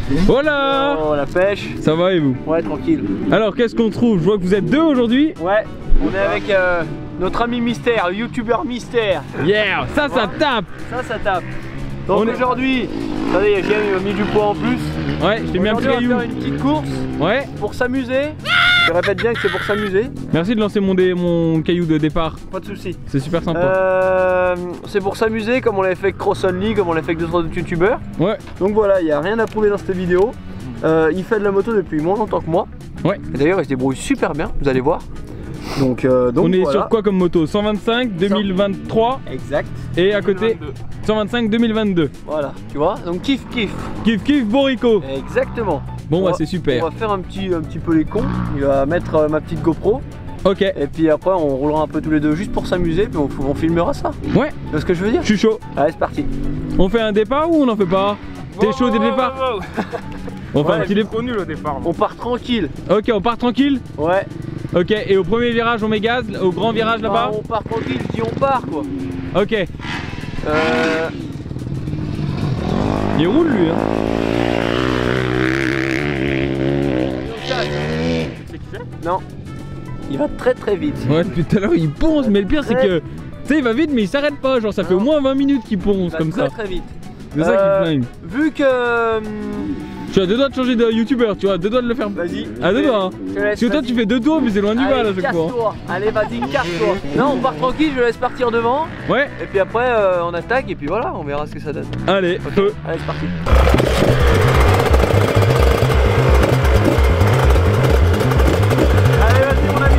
Voilà. Oh la pêche. Ça va et vous? Ouais, tranquille. Alors qu'est-ce qu'on trouve? Je vois que vous êtes deux aujourd'hui. Ouais, on est avec notre ami Mystère, le youtubeur Mystère. Yeah, ça tape. Ça tape. Donc aujourd'hui, attendez, j'ai mis du poids en plus. Ouais, je t'ai mis un petit On caillou. va faire une petite course. Ouais. Pour s'amuser. Je répète bien que c'est pour s'amuser. Merci de lancer mon caillou de départ. Pas de soucis. C'est super sympa. C'est pour s'amuser comme on l'avait fait avec Cross Only, comme on l'a fait avec d'autres autres youtubeurs. Ouais. Donc voilà, il n'y a rien à prouver dans cette vidéo. Il fait de la moto depuis moins longtemps que moi. Ouais. D'ailleurs, il se débrouille super bien, vous allez voir. Donc on est voilà. sur quoi comme moto? 125 2023. Exact. Et à côté 125 2022. Voilà, tu vois. Donc kiff. Kiff Borico. Exactement. Bon bah c'est super. On va faire un petit peu les cons. Il va mettre ma petite GoPro. Ok. Et puis après on roulera un peu tous les deux juste pour s'amuser. Puis on filmera ça. Ouais. Tu vois ce que je veux dire? Je suis chaud. Allez, c'est parti. On fait un départ ou on en fait pas? T'es chaud dès le départ? On fait un petit départ. Nul au départ. On part tranquille. Ok, on part tranquille. Ouais. Ok, et au premier virage on met gaz, au grand virage là-bas? On part tranquille, je dis on part quoi. Ok. Il roule lui hein. Non. Il va très vite. Ouais, depuis tout à l'heure il ponce, mais le pire c'est que tu sais il va vite mais il s'arrête pas, genre ça fait au moins 20 minutes qu'il ponce comme ça. Très vite. C'est ça qui flingue. Vu que Tu as deux doigts de changer de youtubeur, tu vois, deux doigts de le faire. Vas-y. À deux doigts hein. Parce que toi tu fais deux tours mais c'est loin du bal à chaque fois. Allez, vas-y, casse-toi. Non, on part tranquille, je laisse partir devant. Ouais. Et puis après on attaque et puis voilà, on verra ce que ça donne. Allez, feu. Allez, c'est parti. Allez, vas-y mon ami.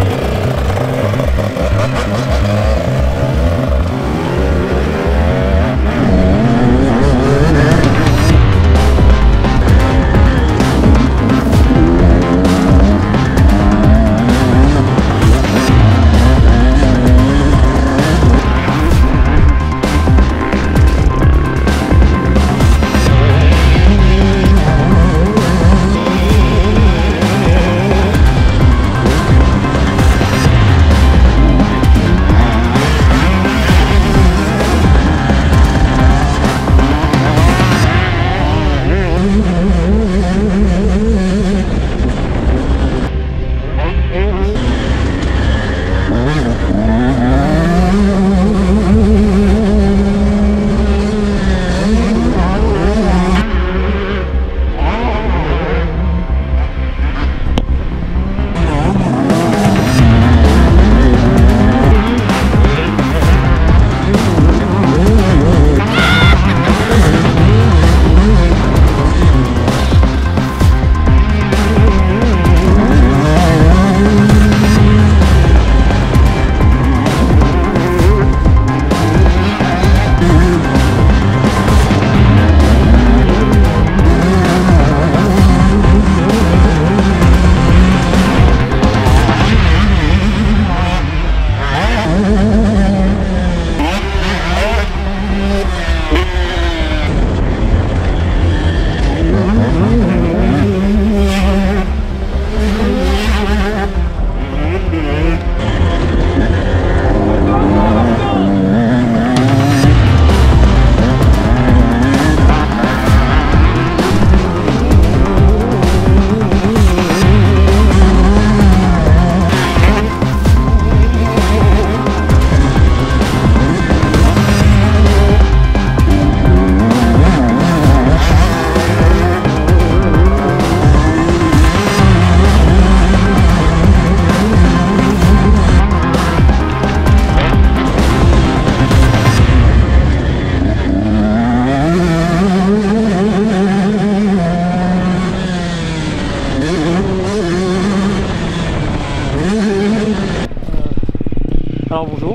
Alors bonjour.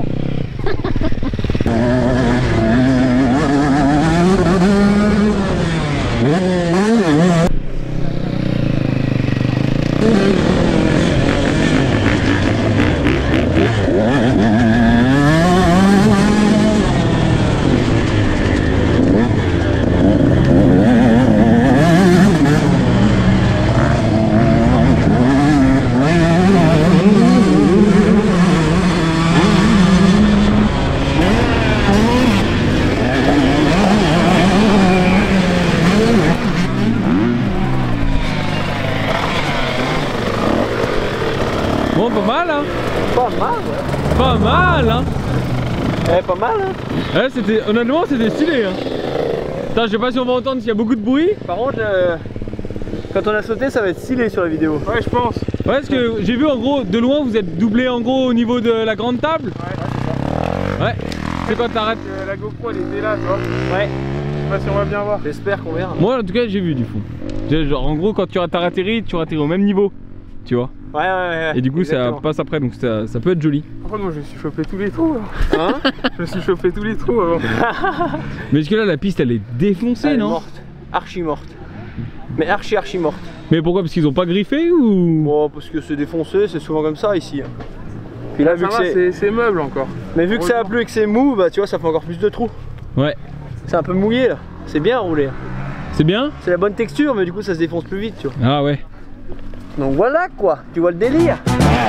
Bon, pas mal, hein. Pas mal, ouais. Pas mal, hein. Pas mal, hein. Ouais, c'était, honnêtement, c'était stylé, hein. Putain, je sais pas si on va entendre s'il y a beaucoup de bruit. Par contre, quand on a sauté, ça va être stylé sur la vidéo. Ouais, je pense. Ouais, parce que j'ai vu en gros, de loin, vous êtes doublé en gros au niveau de la grande table. Ouais. C'est quand t'arrêtes. La GoPro elle était là, tu vois. Ouais. Je sais pas si on va bien voir. J'espère qu'on verra. Moi, en tout cas, j'ai vu du coup. Genre, en gros, quand tu atterri au même niveau. Tu vois. Ouais. Et du coup, exactement. ça passe après, donc ça peut être joli. Par contre, moi je me suis chopé tous les trous. Hein? Je me suis chopé tous les trous avant. Mais est-ce que là, la piste, elle est défoncée, Elle est non? morte. Archi morte. Mais archi morte. Mais pourquoi? Parce qu'ils ont pas griffé ou? Bon, parce que c'est défoncé, c'est souvent comme ça ici. Puis là, vu Ça que va, c'est meuble encore. Mais vu que ça a plu et que c'est mou, bah tu vois, ça fait encore plus de trous. Ouais. C'est un peu mouillé là. C'est bien roulé. C'est bien? C'est la bonne texture, mais du coup, ça se défonce plus vite, tu vois. Ah ouais. Donc voilà quoi, tu vois le délire.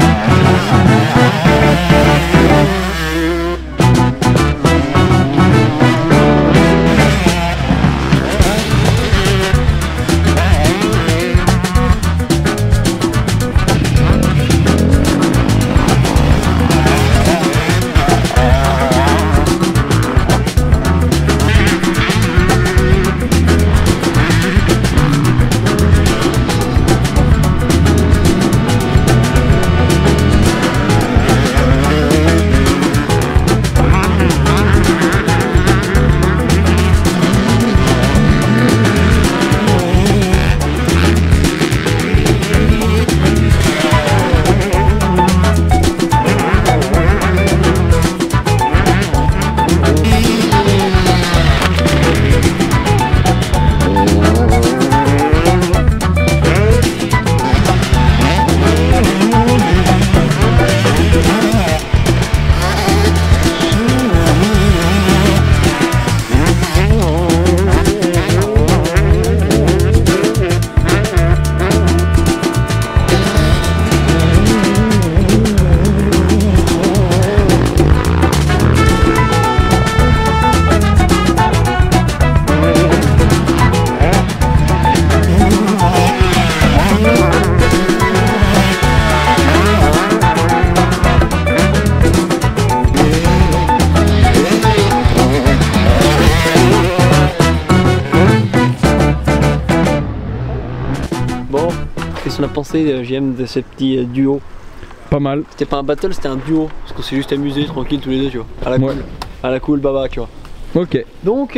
Bon, qu'est-ce qu'on a pensé, JM, de ce petit duo? Pas mal. C'était pas un battle, c'était un duo. Parce qu'on s'est juste amusé tranquille tous les deux, tu vois. À la Ouais. cool. À la cool baba, tu vois. Ok. Donc,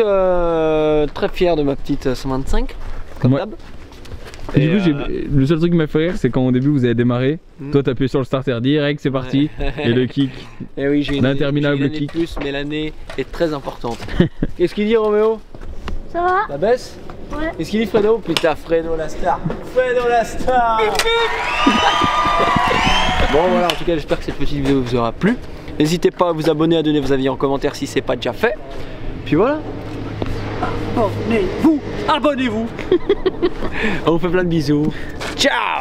très fier de ma petite 125, comme Ouais. d'hab. Et du Et, coup, le seul truc qui m'a fait rire, c'est quand au début vous avez démarré, toi t'as appuyé sur le starter direct, c'est parti, et le kick. Et oui, j'ai L'interminable j'ai une année kick. de plus, mais l'année est très importante. Qu'est-ce qu'il dit, Roméo? Ça va? La baisse? Ouais. Qu'est-ce qu'il dit, Fredo? Putain, Fredo la star! Fredo la star! Bon, voilà, en tout cas, j'espère que cette petite vidéo vous aura plu. N'hésitez pas à vous abonner, à donner vos avis en commentaire si c'est pas déjà fait. Puis voilà. Abonnez-vous! Abonnez-vous! On vous fait plein de bisous. Ciao!